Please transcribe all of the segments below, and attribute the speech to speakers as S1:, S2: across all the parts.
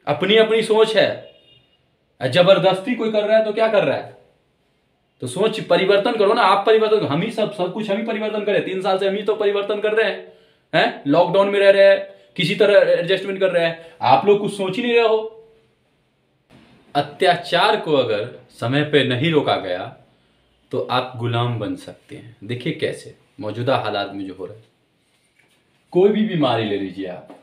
S1: अपनी अपनी सोच है। जबरदस्ती कोई कर रहा है तो क्या कर रहा है? तो सोच परिवर्तन करो ना। आप परिवर्तन, हम ही सब कुछ हम ही परिवर्तन करें। 3 साल से हम ही तो परिवर्तन कर रहे हैं लॉकडाउन में रह रहे हैं, किसी तरह एडजस्टमेंट कर रहे हैं। आप लोग कुछ सोच ही नहीं रहे हो। अत्याचार को अगर समय पे नहीं रोका गया तो आप गुलाम बन सकते हैं। देखिए कैसे मौजूदा हालात में जो हो रहा है। कोई भी बीमारी ले लीजिए आप,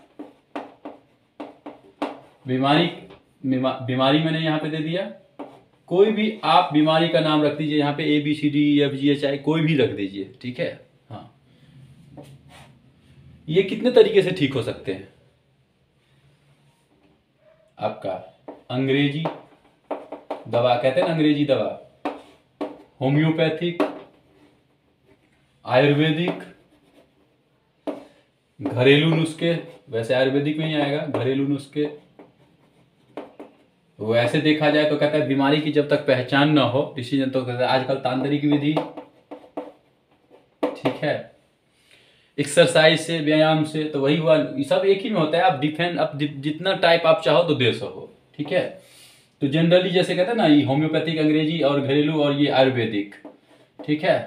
S1: बीमारी मैंने यहां पे दे दिया। कोई भी आप बीमारी का नाम रख दीजिए, यहाँ पे ABCDEFGHI कोई भी रख दीजिए, ठीक है। हाँ, ये कितने तरीके से ठीक हो सकते हैं? आपका अंग्रेजी दवा, कहते हैं ना अंग्रेजी दवा, होम्योपैथिक, आयुर्वेदिक, घरेलू नुस्खे, वैसे आयुर्वेदिक में ही आएगा घरेलू नुस्खे। वैसे देखा जाए तो कहता है बीमारी की जब तक पहचान ना हो डिसीजन, तो कहता है आजकल तांत्रिक विधि, ठीक है, एक्सरसाइज से, व्यायाम से, तो वही हुआ। ये सब एक ही में होता है। आप डिफेंड, आप जितना टाइप आप चाहो तो दे सको, ठीक है। तो जनरली जैसे कहते हैं ना, ये होम्योपैथिक, अंग्रेजी और घरेलू और ये आयुर्वेदिक, ठीक है।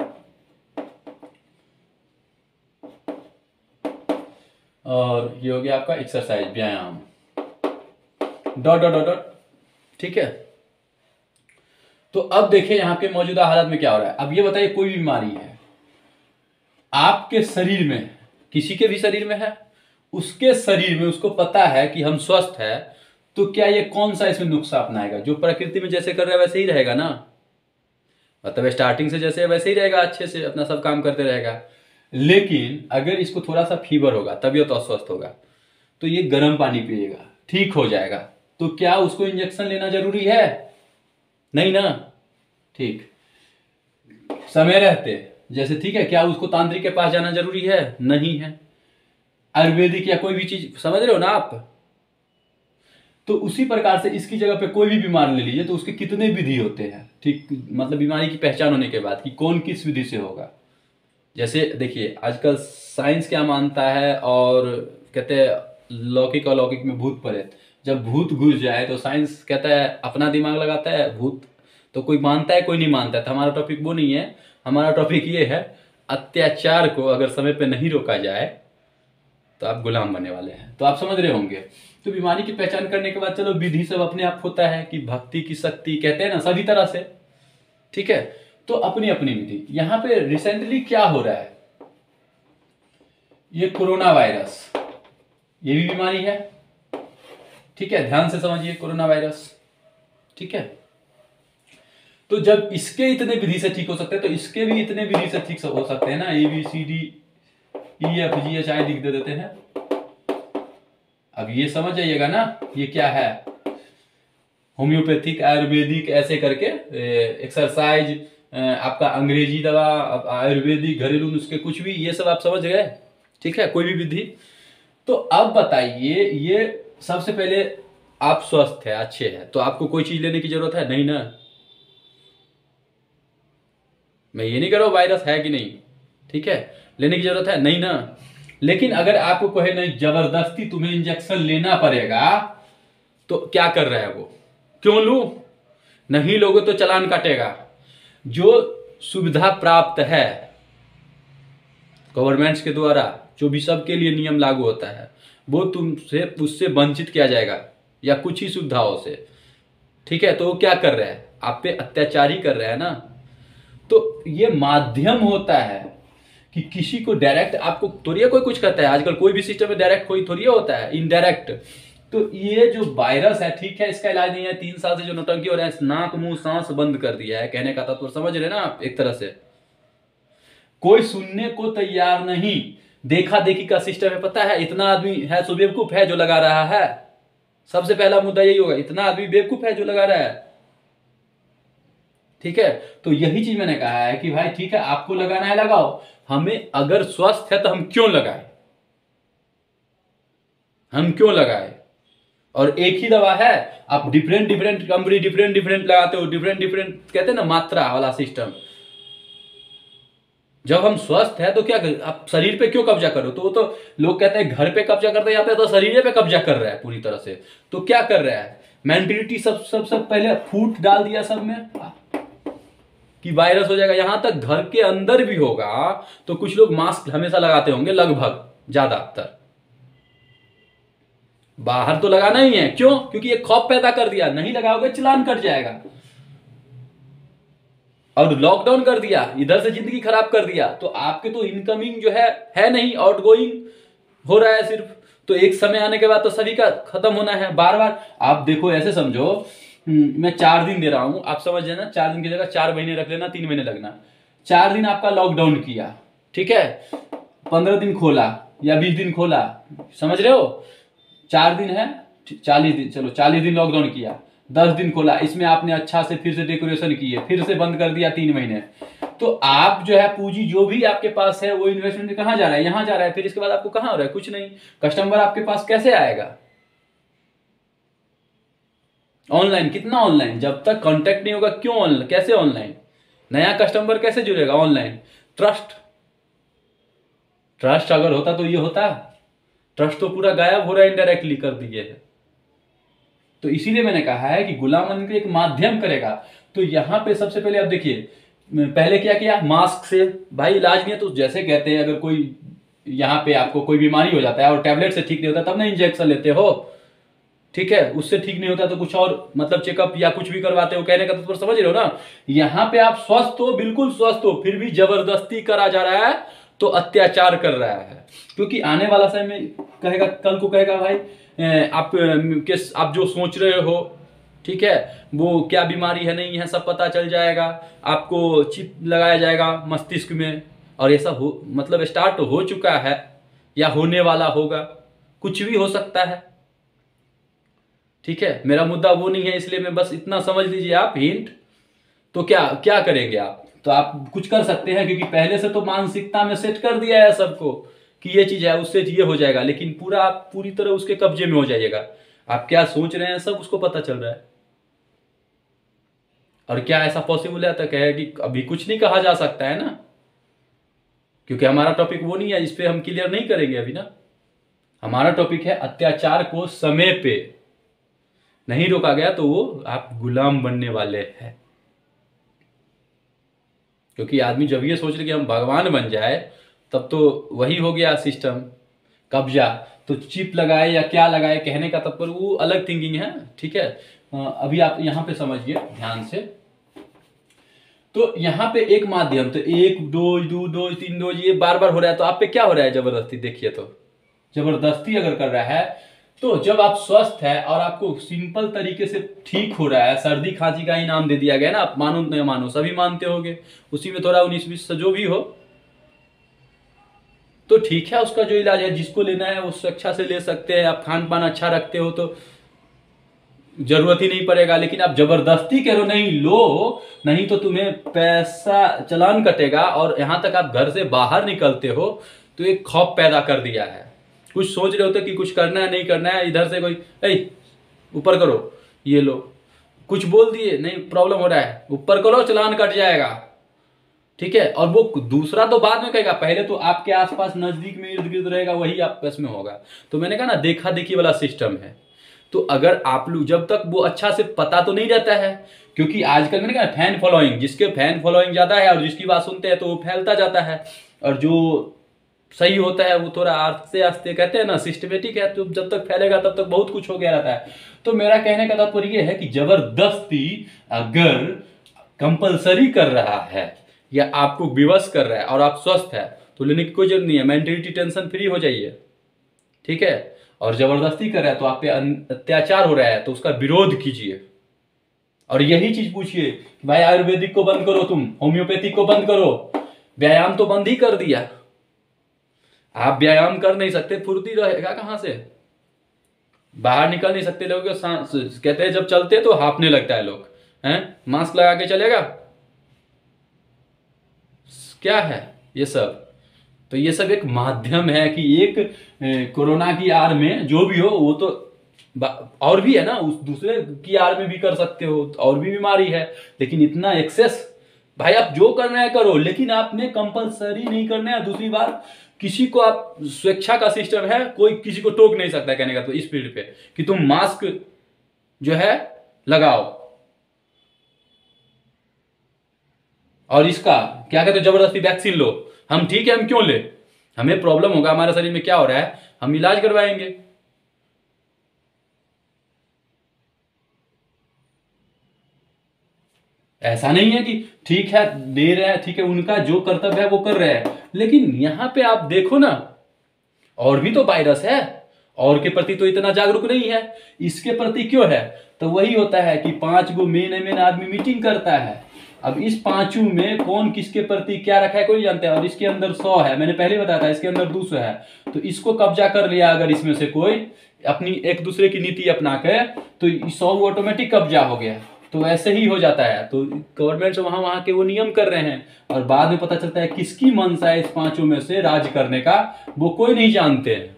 S1: और ये हो गया आपका एक्सरसाइज, व्यायाम, डॉट डॉट डॉट डॉट, ठीक है। तो अब देखिए यहां पे मौजूदा हालत में क्या हो रहा है। अब ये बताइए, कोई बीमारी है आपके शरीर में, किसी के भी शरीर में है, उसके शरीर में उसको पता है कि हम स्वस्थ है, तो क्या ये कौन सा इसमें नुस्खा अपनाएगा? जो प्रकृति में जैसे कर रहा है वैसे ही रहेगा ना। मतलब स्टार्टिंग से जैसे है वैसे ही रहेगा, अच्छे से अपना सब काम करते रहेगा। लेकिन अगर इसको थोड़ा सा फीवर होगा, तबीयत अस्वस्थ होगा, तो ये गर्म पानी पिएगा, ठीक हो जाएगा। तो क्या उसको इंजेक्शन लेना जरूरी है? नहीं ना। ठीक, समय रहते जैसे, ठीक है, क्या उसको तांत्रिक के पास जाना जरूरी है? नहीं है। आयुर्वेदिक या कोई भी चीज, समझ रहे हो ना आप। तो उसी प्रकार से इसकी जगह पे कोई भी बीमारी ले लीजिए तो उसके कितने विधि होते हैं, ठीक, मतलब बीमारी की पहचान होने के बाद कि कौन किस विधि से होगा। जैसे देखिए आजकल साइंस क्या मानता है, और कहते हैं लौकिक अलौकिक में भूत प्रेत। जब भूत घुस जाए तो साइंस कहता है अपना दिमाग लगाता है, भूत तो कोई मानता है कोई नहीं मानता है। तो हमारा टॉपिक वो नहीं है, हमारा टॉपिक ये है, अत्याचार को अगर समय पे नहीं रोका जाए तो आप गुलाम बनने वाले हैं। तो आप समझ रहे होंगे। तो बीमारी की पहचान करने के बाद चलो विधि सब अपने आप होता है कि भक्ति की शक्ति, कहते हैं ना, सभी तरह से, ठीक है। तो अपनी अपनी विधि। यहां पे रिसेंटली क्या हो रहा है, ये कोरोना वायरस, ये भी बीमारी है, ठीक है, ध्यान से समझिए, कोरोना वायरस, ठीक है। तो जब इसके इतने विधि से ठीक हो सकते हैं तो इसके भी इतने विधि से ठीक हो सकते हैं ना। ABCDEFGHI लिख दे देते हैं। अब ये समझ जाइएगा ना, ये क्या है, होम्योपैथिक, आयुर्वेदिक, ऐसे करके एक्सरसाइज, आपका अंग्रेजी दवा, आयुर्वेदिक, घरेलू नुस्खे, कुछ भी, ये सब आप समझ गए, ठीक है, कोई भी विधि। तो अब बताइए, ये सबसे पहले आप स्वस्थ है, अच्छे हैं, तो आपको कोई चीज लेने की जरूरत है? नहीं ना। मैं ये नहीं कह रहा हूं वायरस है कि नहीं, ठीक है, लेने की जरूरत है? नहीं ना। लेकिन अगर आपको कहे नहीं जबरदस्ती तुम्हें इंजेक्शन लेना पड़ेगा, तो क्या कर रहा है वो? क्यों लू? नहीं लोगे तो चालान काटेगा। जो सुविधा प्राप्त है गवर्नमेंट्स के द्वारा, जो भी सबके लिए नियम लागू होता है, वो तुमसे उससे वंचित किया जाएगा, या कुछ ही सुविधाओं से, ठीक है। तो वो क्या कर रहा है? आप पे अत्याचार ही कर रहा है ना। तो ये माध्यम होता है कि किसी को डायरेक्ट, आपको थोड़ी कोई कुछ कहता है, आजकल कोई भी सिस्टम में डायरेक्ट कोई थोड़ी होता है, इनडायरेक्ट। तो ये जो वायरस है, ठीक है, इसका इलाज नहीं है। 3 साल से जो नौटंकी हो रहा है, नाक मुंह सांस बंद कर दिया है, कहने का तत्व समझ रहे ना आप। एक तरह से कोई सुनने को तैयार नहीं, देखा देखी का सिस्टम है। पता है इतना आदमी है सो बेवकूफ है जो लगा रहा है। सबसे पहला मुद्दा यही होगा, इतना आदमी बेवकूफ है जो लगा रहा है, ठीक है। तो यही चीज मैंने कहा है कि भाई ठीक है, आपको लगाना है लगाओ, हमें अगर स्वस्थ है तो हम क्यों लगाए, हम क्यों लगाए। और एक ही दवा है, आप different different company different different लगाते हो, डिफरेंट डिफरेंट, कहते हैं ना, मात्रा वाला सिस्टम। जब हम स्वस्थ है तो क्या आप शरीर पे क्यों कब्जा करो? तो वो तो लोग कहते हैं घर पे कब्जा करते जाते हैं, तो शरीर पे कब्जा कर रहा है पूरी तरह से। तो क्या कर रहा है? मेंटेलिटी सब पहले फूट डाल दिया सब में कि वायरस हो जाएगा। यहां तक घर के अंदर भी होगा तो कुछ लोग मास्क हमेशा लगाते होंगे, लगभग ज्यादातर। बाहर तो लगाना ही है, क्यों? क्योंकि ये खौफ पैदा कर दिया, नहीं लगाओगे चलान कट जाएगा। और लॉकडाउन कर दिया, इधर से जिंदगी खराब कर दिया, तो आपके तो इनकमिंग जो है नहीं, आउटगोइंग हो रहा है सिर्फ। तो एक समय आने के बाद तो सभी का खत्म होना है। बार बार आप देखो, ऐसे समझो मैं 4 दिन दे रहा हूं, आप समझ लेना 4 दिन की जगह 4 महीने रख लेना, 3 महीने लगना। 4 दिन आपका लॉकडाउन किया, ठीक है, 15 दिन खोला या 20 दिन खोला, समझ रहे हो? 4 दिन है, 40 दिन, चलो 40 दिन लॉकडाउन किया, 10 दिन खोला, इसमें आपने अच्छा से फिर से डेकोरेशन किए, फिर से बंद कर दिया 3 महीने। तो आप जो है पूंजी जो भी आपके पास है वो इन्वेस्टमेंट कहां जा रहा है? यहां जा रहा है। फिर इसके बाद आपको कहां हो रहा है? कुछ नहीं। कस्टमर आपके पास कैसे आएगा? ऑनलाइन। कितना ऑनलाइन? जब तक कांटेक्ट नहीं होगा क्यों ऑनलाइन? कैसे ऑनलाइन? नया कस्टमर कैसे जुड़ेगा? ऑनलाइन। ट्रस्ट, ट्रस्ट अगर होता तो ये होता? ट्रस्ट तो पूरा गायब हो रहा है, इनडायरेक्टली कर दिए है। तो इसीलिए मैंने कहा है कि गुलाम बनने के एक माध्यम करेगा। तो यहां पे सबसे पहले आप देखिए, पहले क्या किया? मास्क से भाई इलाज नहीं है तो जैसे कहते हैं, अगर कोई यहाँ पे आपको कोई बीमारी हो जाता है और टैबलेट से ठीक नहीं होता तब ना इंजेक्शन लेते हो, ठीक है, उससे ठीक नहीं होता तो कुछ और मतलब चेकअप या कुछ भी करवाते हो। कहने का तो समझ रहे हो ना? यहाँ पे आप स्वस्थ हो, बिल्कुल स्वस्थ हो, फिर भी जबरदस्ती करा जा रहा है तो अत्याचार कर रहा है। क्योंकि आने वाला समय में कहेगा, कल को कहेगा भाई आप जो सोच रहे हो, ठीक है, वो क्या बीमारी है नहीं है सब पता चल जाएगा, आपको चिप लगाया जाएगा मस्तिष्क में, और ऐसा हो मतलब स्टार्ट हो चुका है या होने वाला होगा, कुछ भी हो सकता है। ठीक है, मेरा मुद्दा वो नहीं है, इसलिए मैं बस इतना समझ लीजिए आप, हिंट। तो क्या क्या करेंगे आप? तो आप कुछ कर सकते हैं, क्योंकि पहले से तो मानसिकता में सेट कर दिया है सबको कि ये चीज है, उससे ये हो जाएगा, लेकिन पूरा आप पूरी तरह उसके कब्जे में हो जाइएगा। आप क्या सोच रहे हैं सब उसको पता चल रहा है। और क्या ऐसा पॉसिबल है तक है कि अभी कुछ नहीं कहा जा सकता है ना, क्योंकि हमारा टॉपिक वो नहीं है, इस पे हम क्लियर नहीं करेंगे अभी ना। हमारा टॉपिक है अत्याचार को समय पे नहीं रोका गया तो वो आप गुलाम बनने वाले हैं। क्योंकि आदमी जब ये सोच रहे कि हम भगवान बन जाए, तब तो वही हो गया सिस्टम, कब्जा। तो चिप लगाए या क्या लगाए, कहने का तब पर वो अलग थिंकिंग है, ठीक है। अभी आप यहां पे समझिए ध्यान से। तो यहां पे एक माध्यम, तो 1 डोज 2 डोज 3 डोज ये बार बार हो रहा है, तो आप पे क्या हो रहा है? जबरदस्ती। देखिए, तो जबरदस्ती अगर कर रहा है, तो जब आप स्वस्थ है और आपको सिंपल तरीके से ठीक हो रहा है, सर्दी खांसी का ही नाम दे दिया गया ना, आप मानो नहीं मानो सभी मानते होंगे, उसी में थोड़ा 19-20 जो भी हो, तो ठीक है, उसका जो इलाज है जिसको लेना है वो अच्छा से ले सकते हैं। आप खान पान अच्छा रखते हो तो जरूरत ही नहीं पड़ेगा। लेकिन आप जबरदस्ती करो नहीं लो, नहीं तो तुम्हें पैसा चलान कटेगा, और यहां तक आप घर से बाहर निकलते हो तो एक खौफ पैदा कर दिया है। कुछ सोच रहे होते कि कुछ करना है नहीं करना है, इधर से कोई ऊपर करो, ये लो, कुछ बोल दिए नहीं प्रॉब्लम हो रहा है, ऊपर करो चलान कट जाएगा, ठीक है। और वो दूसरा तो बाद में कहेगा, पहले तो आपके आसपास नजदीक में इर्द गिर्द रहेगा, वही आपस में होगा। तो मैंने कहा ना, देखा देखी वाला सिस्टम है। तो अगर आप लोग जब तक वो अच्छा से पता तो नहीं रहता है, क्योंकि आजकल मैंने कहा फैन फॉलोइंग, जिसके फैन फॉलोइंग ज्यादा है और जिसकी बात सुनते हैं तो वो फैलता जाता है, और जो सही होता है वो थोड़ा आस्ते आस्ते, कहते हैं ना सिस्टमेटिक है, तो जब तक फैलेगा तब तक बहुत कुछ हो गया रहता है। तो मेरा कहने का तात्पर्य यह है कि जबरदस्ती अगर कंपलसरी कर रहा है या आपको विवश कर रहा है और आप स्वस्थ है, तो लेने की कोई जरूरत नहीं है, मेंटलिटी टेंशन फ्री हो जाइए, ठीक है। और जबरदस्ती कर रहा है तो आप पे अत्याचार हो रहा है तो उसका विरोध कीजिए, और यही चीज पूछिए, भाई आयुर्वेदिक को बंद करो, तुम होम्योपैथिक को बंद करो, व्यायाम तो बंद ही कर दिया। आप व्यायाम कर नहीं सकते, फुर्ती रहेगा कहां से? बाहर निकल नहीं सकते लोग, कहते हैं जब चलते तो हांफने लगता है लोग, हैं, मास्क लगा के चलेगा, क्या है ये सब? तो ये सब एक माध्यम है कि एक कोरोना की आड़ में जो भी हो, वो तो और भी है ना, उस दूसरे की आड़ में भी कर सकते हो, और भी बीमारी है, लेकिन इतना एक्सेस भाई आप जो करना है करो, लेकिन आपने कंपलसरी नहीं करना है। दूसरी बात, किसी को आप स्वेच्छा का सिस्टम है, कोई किसी को टोक नहीं सकता कहने का तो इस फील्ड पे कि तुम मास्क जो है लगाओ। और इसका क्या कहते हो, जबरदस्ती वैक्सीन लो। हम ठीक है, हम क्यों ले, हमें प्रॉब्लम होगा, हमारे शरीर में क्या हो रहा है, हम इलाज करवाएंगे। ऐसा नहीं है कि ठीक है दे रहे हैं, ठीक है उनका जो कर्तव्य है वो कर रहे हैं, लेकिन यहां पे आप देखो ना, और भी तो वायरस है, और के प्रति तो इतना जागरूक नहीं है, इसके प्रति क्यों है। तो वही होता है कि 5 गो मेन आदमी मीटिंग करता है। अब इस पांचों में कौन किसके प्रति क्या रखा है कोई नहीं जानता है, और इसके अंदर 100 है, मैंने पहले बताया था, इसके अंदर 200 है। तो इसको कब्जा कर लिया अगर इसमें से कोई अपनी एक दूसरे की नीति अपना के, तो 100 ऑटोमेटिक कब्जा हो गया। तो ऐसे ही हो जाता है। तो गवर्नमेंट वहां वहां के वो नियम कर रहे हैं, और बाद में पता चलता है किसकी मंशा है इस पांचों में से राज करने का, वो कोई नहीं जानते हैं,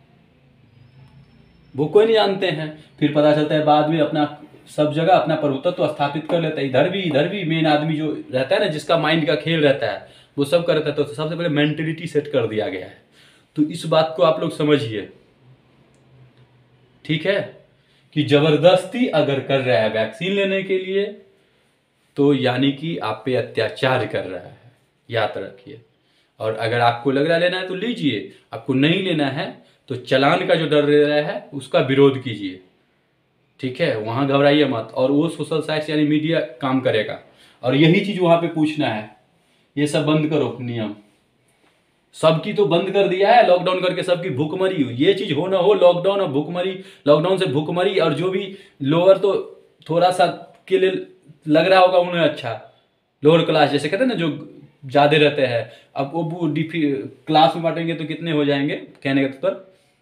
S1: वो कोई नहीं जानते हैं। फिर पता चलता है बाद में अपना सब जगह अपना प्रभुत्व स्थापित कर लेता है। इधर भी मेन आदमी जो रहता है ना, जिसका माइंड का खेल रहता है, वो सब करता है। तो सबसे पहले मेंटेलिटी सेट कर दिया गया है। तो इस बात को आप लोग समझिए, ठीक है, कि जबरदस्ती अगर कर रहा है वैक्सीन लेने के लिए, तो यानी कि आप पे अत्याचार कर रहा है, याद रखिए। और अगर आपको लग रहा है लेना है तो लीजिए, आपको नहीं लेना है तो चालान का जो डर रहा है उसका विरोध कीजिए, ठीक है, वहां घबराइए मत। और वो सोशल साइट्स यानी मीडिया काम करेगा, और यही चीज वहां पे पूछना है, ये सब बंद करो नियम। सबकी तो बंद कर दिया है लॉकडाउन करके, सबकी भूखमरी हुई, ये चीज हो ना हो, लॉकडाउन और भूखमरी, लॉकडाउन से भूखमरी, और जो भी लोअर तो थोड़ा सा के लिए लग रहा होगा उन्हें अच्छा, लोअर क्लास जैसे कहते हैं ना जो ज्यादा रहते हैं, अब वो क्लास में बांटेंगे तो कितने हो जाएंगे कहने के पर,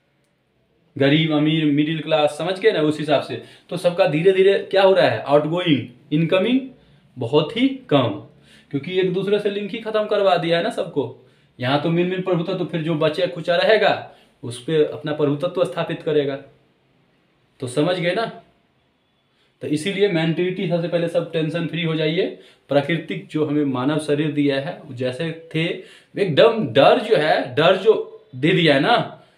S1: गरीब अमीर मिडिल क्लास, समझ के ना, उस हिसाब से। तो सबका धीरे धीरे क्या हो रहा है, आउटगोइंग, इनकमिंग बहुत ही कम, क्योंकि एक दूसरे से लिंक ही खत्म करवा दिया है ना सबको। यहाँ तो मिन प्रभुत्व, तो फिर जो बचे खुचा रहेगा उस पर अपना प्रभुत्व स्थापित करेगा। तो समझ गए ना। तो इसीलिए मेंटलिटी सबसे पहले, सब टेंशन फ्री हो जाइए। प्राकृतिक जो हमें मानव शरीर दिया है जैसे थे एकदम, डर जो है, डर जो दे दिया है ना,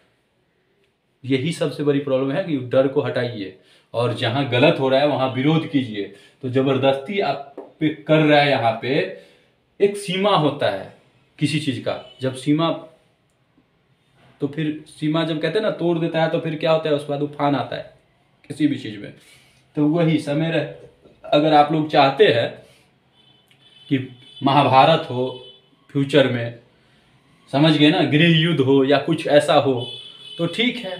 S1: यही सबसे बड़ी प्रॉब्लम है कि डर को हटाइए, और जहां गलत हो रहा है वहां विरोध कीजिए। तो जबरदस्ती आप पे कर रहा है, यहाँ पे एक सीमा होता है किसी चीज का, जब सीमा, तो फिर सीमा जब कहते हैं ना तोड़ देता है, तो फिर क्या होता है, उसके बाद उफान आता है किसी भी चीज में। तो वही समय रह, अगर आप लोग चाहते हैं कि महाभारत हो फ्यूचर में, समझ गए ना, गृह युद्ध हो या कुछ ऐसा हो, तो ठीक है,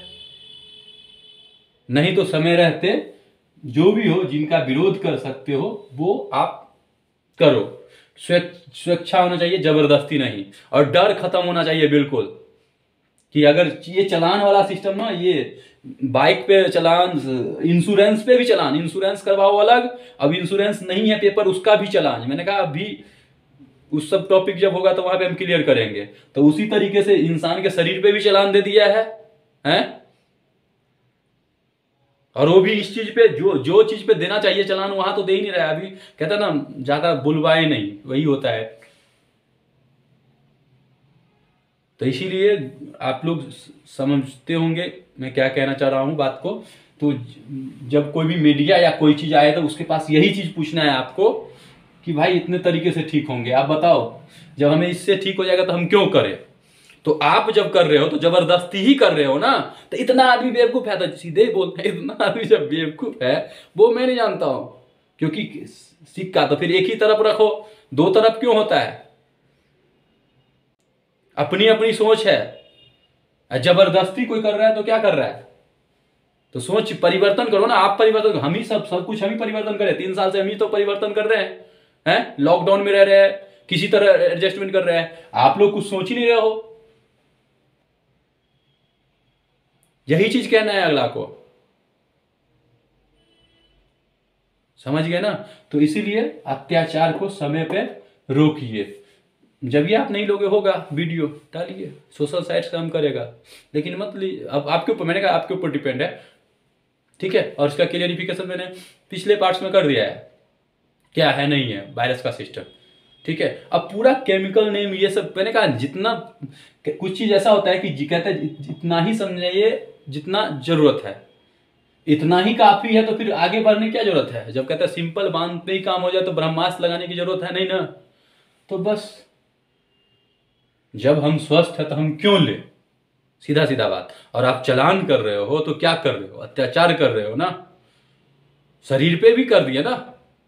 S1: नहीं तो समय रहते जो भी हो, जिनका विरोध कर सकते हो वो आप करो। स्वेच्छा होना चाहिए, जबरदस्ती नहीं, और डर खत्म होना चाहिए बिल्कुल। कि अगर ये चालान वाला सिस्टम ना, ये बाइक पे चालान, इंश्योरेंस पे भी चालान, इंश्योरेंस करवाओ अलग, अब इंश्योरेंस नहीं है पेपर उसका भी चालान। मैंने कहा अभी उस सब टॉपिक जब होगा तो वहां पे हम क्लियर करेंगे। तो उसी तरीके से इंसान के शरीर पे भी चालान दे दिया है, हैं? और वो भी इस चीज पे, जो चीज पे देना चाहिए चालान वहां तो दे ही नहीं रहा है। अभी कहता ना ज्यादा बुलवाए नहीं, वही होता है। तो इसीलिए आप लोग समझते होंगे मैं क्या कहना चाह रहा हूं बात को। तो जब कोई भी मीडिया या कोई चीज आए तो उसके पास यही चीज पूछना है आपको कि भाई इतने तरीके से ठीक होंगे, आप बताओ, जब हमें इससे ठीक हो जाएगा तो हम क्यों करें। तो आप जब कर रहे हो तो जबरदस्ती ही कर रहे हो ना। तो इतना आदमी बेवकूफ है, तो सीधे ही बोलते हैं, इतना आदमी जब बेवकूफ है वो मैं नहीं जानता हूं, क्योंकि सिक्का तो फिर एक ही तरफ रखो, दो तरफ क्यों होता है। अपनी अपनी सोच है, जबरदस्ती कोई कर रहा है तो क्या कर रहा है। तो सोच परिवर्तन करो ना, आप परिवर्तन करो। हम ही सब कुछ हम ही परिवर्तन करें, 3 साल से हम ही तो परिवर्तन कर रहे हैं, लॉकडाउन में रह रहे हैं, किसी तरह एडजस्टमेंट कर रहे हैं। आप लोग कुछ सोच ही नहीं रहे हो, यही चीज कहना है अगला को, समझ गए ना। तो इसीलिए अत्याचार को समय पे रोकिए। जब ये आप नहीं लोगे होगा, वीडियो डालिए, सोशल साइट्स काम करेगा, लेकिन मत अब आपके ऊपर, मैंने कहा आपके ऊपर डिपेंड है, ठीक है। और इसका क्लियरिफिकेशन मैंने पिछले पार्ट्स में कर दिया है, क्या है नहीं है वायरस का सिस्टम। ठीक है। अब पूरा केमिकल नेम ये सब मैंने कहा, जितना कुछ चीज ऐसा होता है कि कहते हैं जितना ही समझिए जितना जरूरत है, इतना ही काफी है, तो फिर आगे बढ़ने की क्या जरूरत है। जब कहते हैं सिंपल बांध पे ही काम हो जाए तो ब्रह्मास्त्र लगाने की जरूरत है नहीं ना। तो बस जब हम स्वस्थ है तो हम क्यों ले, सीधा सीधा बात। और आप चालान कर रहे हो तो क्या कर रहे हो, अत्याचार कर रहे हो ना, शरीर पे भी कर दिया ना।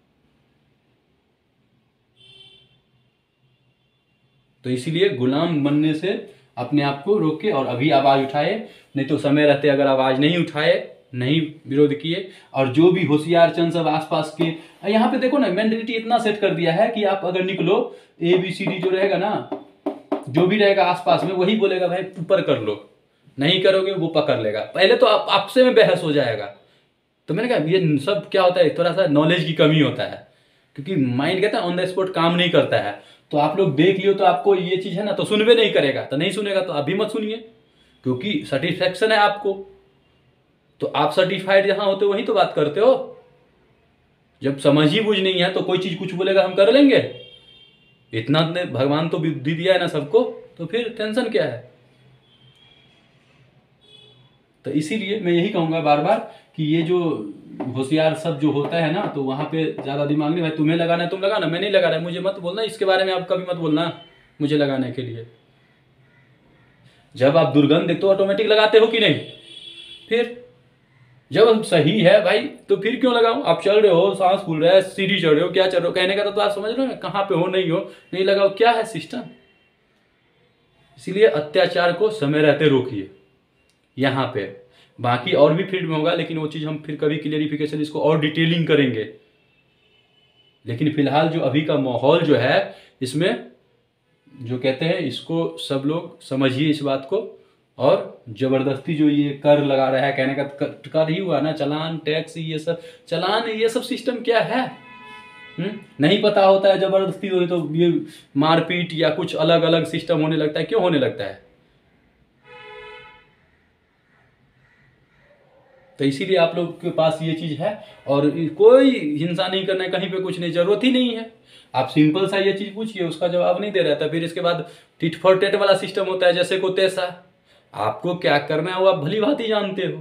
S1: तो इसीलिए गुलाम बनने से अपने आप को रोके और अभी आवाज उठाए, नहीं तो समय रहते अगर आवाज नहीं उठाए, नहीं विरोध किए, और जो भी होशियार चंद सब आसपास के, यहाँ पे देखो ना मेंटलिटी इतना सेट कर दिया है कि आप अगर निकलो ABCD जो रहेगा ना, जो भी रहेगा आसपास में वही बोलेगा भाई ऊपर कर लो, नहीं करोगे वो पकड़ लेगा। पहले तो आपसे में बहस हो जाएगा। तो मैंने कहा ये सब क्या होता है, थोड़ा सा नॉलेज की कमी होता है, क्योंकि माइंड कहता है ऑन द स्पॉट काम नहीं करता है। तो आप लोग देख लियो तो आपको ये चीज है ना, तो सुनवे नहीं करेगा, तो नहीं सुनेगा तो अभी मत सुनिए, क्योंकि सेटिस्फैक्शन है आपको। तो आप सर्टिफाइड जहां होते हो वहीं तो बात करते हो। जब समझ ही बुझ नहीं है तो कोई चीज कुछ बोलेगा हम कर लेंगे। इतना भगवान तो बुद्धि दिया है ना सबको, तो फिर टेंशन क्या है। तो इसीलिए मैं यही कहूंगा बार बार कि ये जो होशियार सब जो होता है ना, तो वहां पे ज्यादा दिमाग नहीं, भाई तुम्हें लगाना है तुम लगाना, मैं नहीं लगा रहा, मुझे मत बोलना इसके बारे में, आप कभी मत बोलना मुझे लगाने के लिए। जब आप दुर्गंध देखते हो ऑटोमेटिक लगाते हो कि नहीं, फिर जब हम सही है भाई तो फिर क्यों लगाऊं। आप चल रहे हो, सांस फूल रहा है, सीढ़ी चढ़ रहे हो, क्या चढ़ रहे हो, कहने का तो आप समझ रहे हो कहाँ पे हो, नहीं लगाओ, क्या है सिस्टम। इसीलिए अत्याचार को समय रहते रोकिए यहाँ पे। बाकी और भी फील्ड में होगा, लेकिन वो चीज हम फिर कभी क्लियरिफिकेशन इसको और डिटेलिंग करेंगे। लेकिन फिलहाल जो अभी का माहौल जो है, इसमें जो कहते हैं इसको सब लोग समझिए इस बात को। और जबरदस्ती जो ये कर लगा रहा है, कहने का कर ही हुआ ना, चालान टैक्स ये सब, चालान ये सब सिस्टम क्या है, नहीं पता होता है, जबरदस्ती हो तो ये मारपीट या कुछ अलग अलग सिस्टम होने लगता है। क्यों होने लगता है। तो इसीलिए आप लोग के पास ये चीज है, और कोई हिंसा नहीं करना है, कहीं पे कुछ नहीं, जरूरत ही नहीं है। आप सिंपल सा ये चीज पूछिए, उसका जवाब नहीं दे रहा था, फिर इसके बाद टिट फॉर टेट वाला सिस्टम होता है, जैसे को तैसा। आपको क्या करना है वो आप भली भांति जानते हो,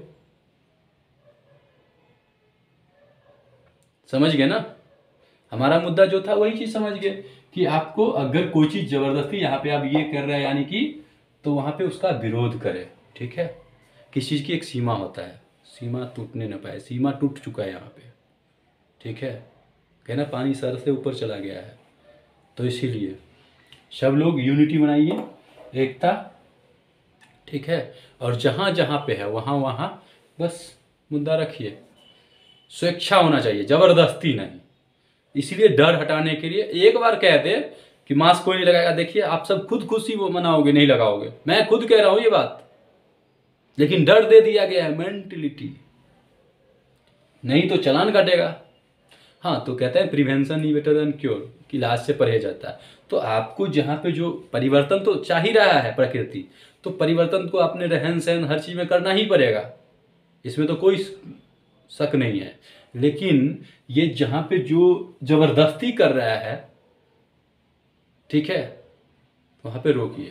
S1: समझ गए ना। हमारा मुद्दा जो था वही चीज समझ गए कि आपको अगर कोई चीज जबरदस्ती यहाँ पे आप ये कर रहे हैं यानी कि, तो वहां पे उसका विरोध करें। ठीक है, किस चीज की एक सीमा होता है, सीमा टूटने न पाए, सीमा टूट चुका है यहाँ पे। ठीक है, कहना पानी सर से ऊपर चला गया है। तो इसीलिए सब लोग यूनिटी बनाइए, एकता। ठीक है, और जहां जहां पे है वहां वहां बस मुद्दा रखिए, स्वेच्छा होना चाहिए, जबरदस्ती नहीं। इसीलिए डर हटाने के लिए एक बार कह दे कि मास्क कोई नहीं लगाएगा, देखिए आप सब खुद खुशी वो मनाओगे, नहीं लगाओगे। मैं खुद कह रहा हूं ये बात, लेकिन डर दे दिया गया है, मेंटलिटी। नहीं तो चालान काटेगा। हाँ, तो कहते हैं prevention is better than cure, कि इलाज से परहेज जाता है। तो आपको जहां पे जो परिवर्तन तो चाह ही रहा है प्रकृति, तो परिवर्तन को अपने रहन सहन हर चीज में करना ही पड़ेगा, इसमें तो कोई शक नहीं है। लेकिन ये जहां पे जो जबरदस्ती कर रहा है, ठीक है, वहां पे रोकिए।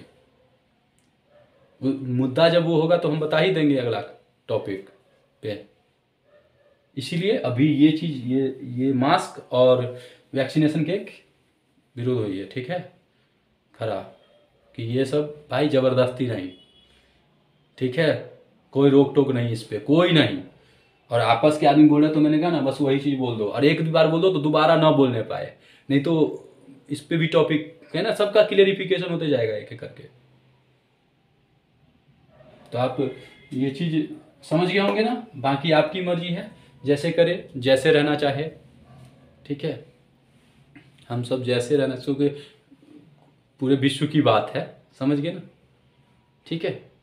S1: मुद्दा जब वो होगा तो हम बता ही देंगे अगला टॉपिक पे। इसीलिए अभी ये चीज, ये मास्क और वैक्सीनेशन के विरोध हुई है। ठीक है, खरा कि ये सब भाई जबरदस्ती नहीं। ठीक है, कोई रोक टोक नहीं इस पे, कोई नहीं। और आपस के आदमी बोल रहे तो मैंने कहा ना, बस वही चीज बोल दो, और एक बार बोल दो तो दोबारा ना बोलने पाए, नहीं तो इस पे भी टॉपिक है ना, सबका क्लियरिफिकेशन होते जाएगा एक एक करके। तो आप ये चीज समझ गए होंगे ना। बाकी आपकी मर्जी है, जैसे करे, जैसे रहना चाहे। ठीक है, हम सब जैसे रहना, क्योंकि पूरे विश्व की बात है, समझ गए ना। ठीक है।